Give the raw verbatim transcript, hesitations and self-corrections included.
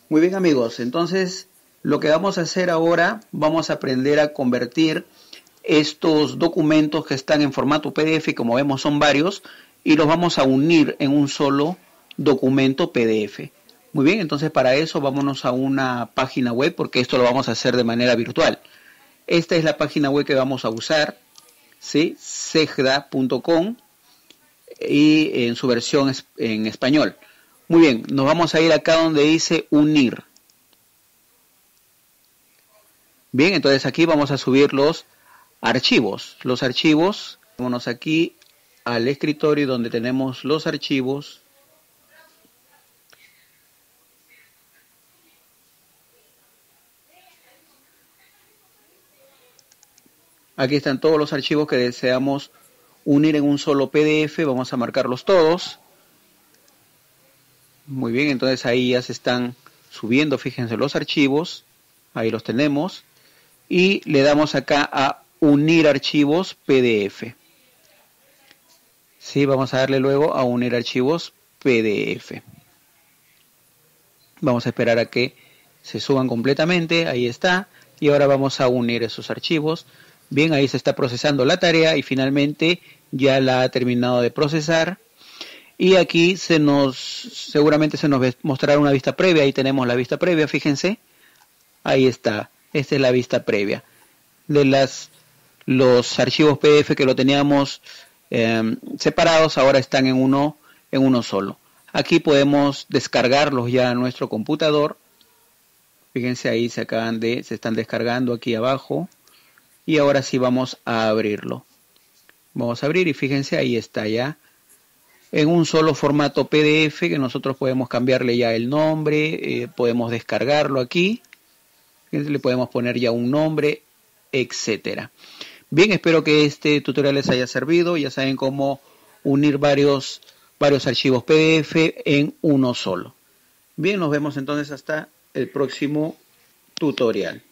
Muy bien amigos, entonces lo que vamos a hacer ahora, vamos a aprender a convertir estos documentos que están en formato P D F, como vemos son varios, y los vamos a unir en un solo documento P D F. Muy bien, entonces para eso vámonos a una página web, porque esto lo vamos a hacer de manera virtual. Esta es la página web que vamos a usar, ¿sí? Segda punto com, y en su versión en español. Muy bien, nos vamos a ir acá donde dice unir. Bien, entonces aquí vamos a subir los archivos. Los archivos, vámonos aquí al escritorio donde tenemos los archivos. Aquí están todos los archivos que deseamos unir en un solo P D F. Vamos a marcarlos todos. Muy bien, entonces ahí ya se están subiendo, fíjense los archivos. Ahí los tenemos. Y le damos acá a unir archivos P D F. Sí, vamos a darle luego a unir archivos P D F. Vamos a esperar a que se suban completamente. Ahí está. Y ahora vamos a unir esos archivos. Bien, ahí se está procesando la tarea y finalmente ya la ha terminado de procesar. Y aquí se nos, seguramente se nos mostrará una vista previa. Ahí tenemos la vista previa, fíjense. Ahí está. Esta es la vista previa. De las, los archivos P D F que lo teníamos eh, separados, ahora están en uno, en uno solo. Aquí podemos descargarlos ya a nuestro computador. Fíjense, ahí se acaban de, se están descargando aquí abajo. Y ahora sí vamos a abrirlo. Vamos a abrir y fíjense, ahí está ya. En un solo formato P D F que nosotros podemos cambiarle ya el nombre, eh, podemos descargarlo aquí, fíjense, le podemos poner ya un nombre, etcétera. Bien, espero que este tutorial les haya servido. Ya saben cómo unir varios, varios archivos P D F en uno solo. Bien, nos vemos entonces hasta el próximo tutorial.